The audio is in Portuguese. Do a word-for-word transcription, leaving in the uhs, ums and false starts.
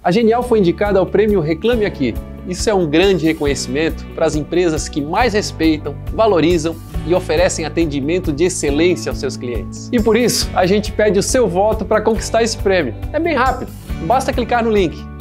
A Genial foi indicada ao prêmio Reclame Aqui. Isso é um grande reconhecimento para as empresas que mais respeitam, valorizam e oferecem atendimento de excelência aos seus clientes. E por isso, a gente pede o seu voto para conquistar esse prêmio. É bem rápido, basta clicar no link.